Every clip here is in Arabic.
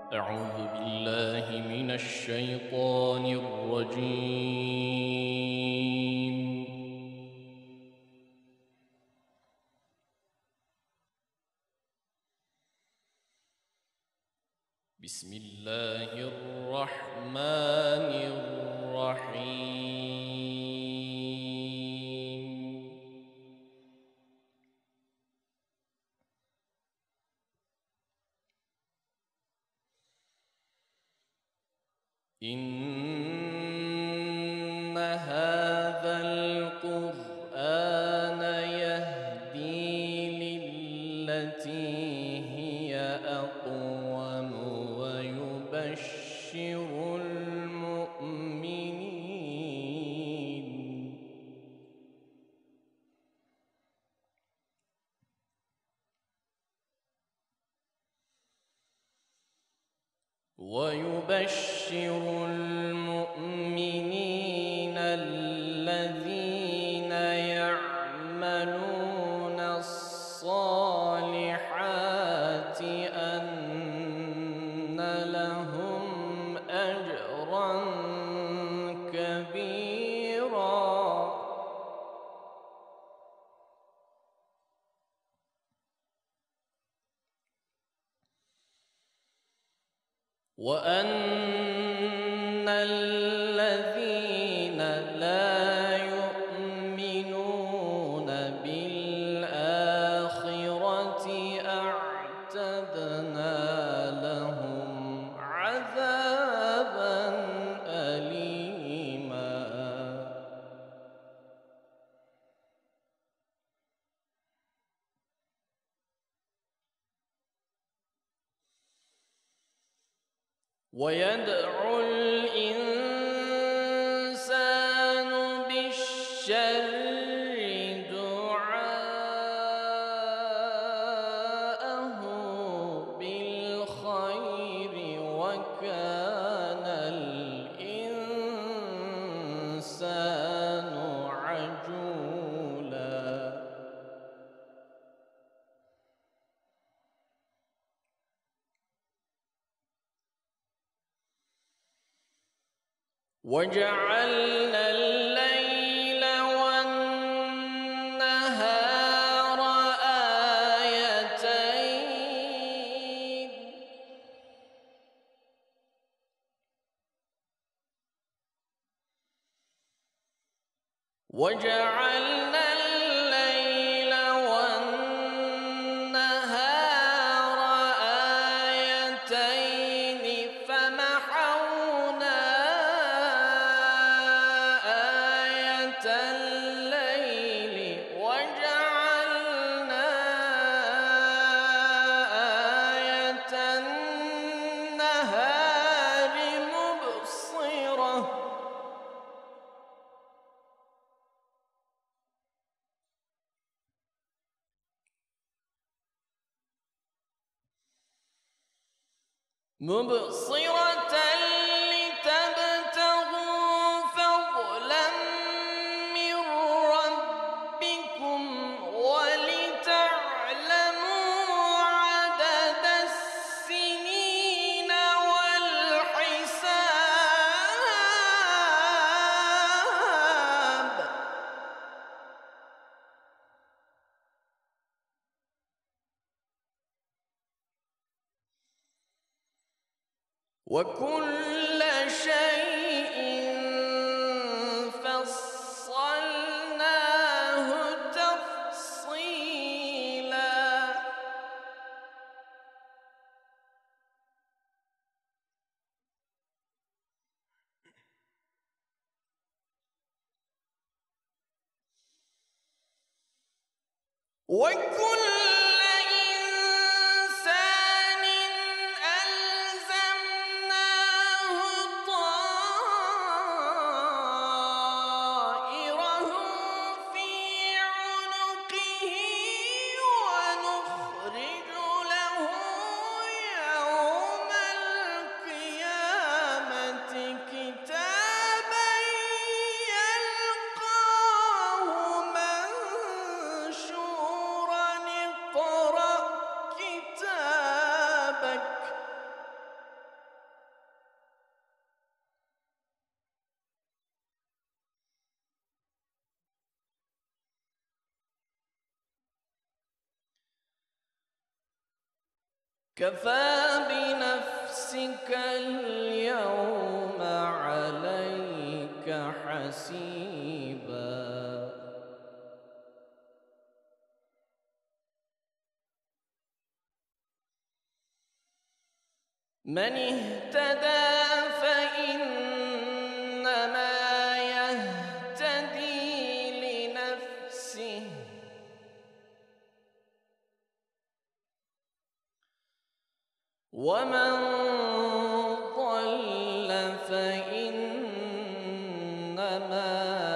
أعوذ بالله من الشيطان الرجيم. بسم الله الرحمن الرحيم. إن هذا القرآن يهدي للتي هي أقوم ويبشر المؤمنين الذين يعملون الصالحات أن لهم أجرا كبيرا وأن الذين لا يؤمنون بالآخرة أعتدنا لهم عذابا أليما ويدعو الإنسان بالشر دعاءه بالخير وكان الإنسان عجولا وجعلنا الليل والنهار آيتين فمحونا الليل وجعلنا آية النهار مبصرة لتبتغوا فضلا من ربكم ولتعلموا عدد السنين والحساب وكل شيء فصلناه تفصيلا وكل إنسان ألزمناه طائره في عنقه ونخرج له يوم القيامة كتابا يلقاه منشورا كفى بنفسك اليوم عليك حسيبا من اهتدى فإنما يهتدي لنفسه ومن ضل فإنما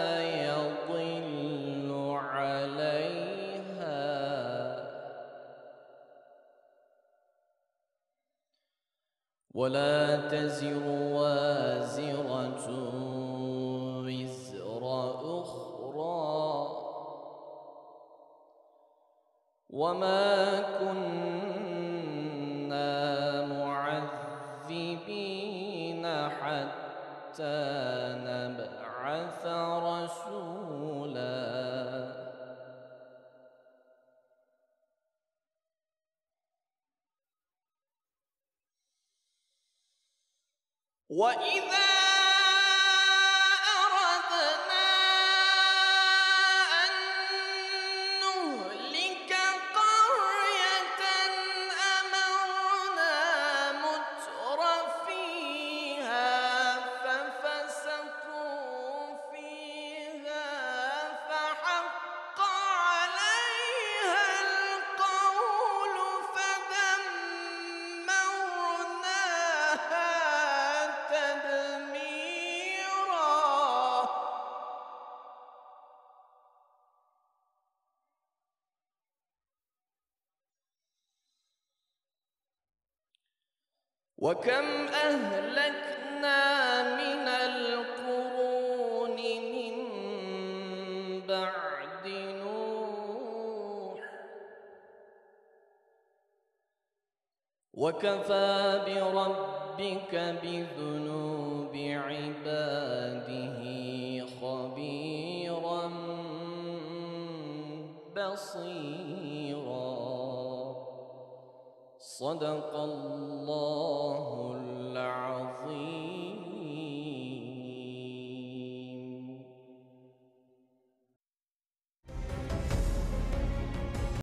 يضل عليها ولا تزر وازرة وزر أخرى وما كنا معذبين حتى نبعث رسولا وإذا أردنا أن نهلك قرية أمرنا مترفيها ففسقوا فيها فحق عليها القول فدمرناها وكم أهلكنا من القرون من بعد نوح وكفى بربك بذنوب عباده خبيرا بصيرا صدق الله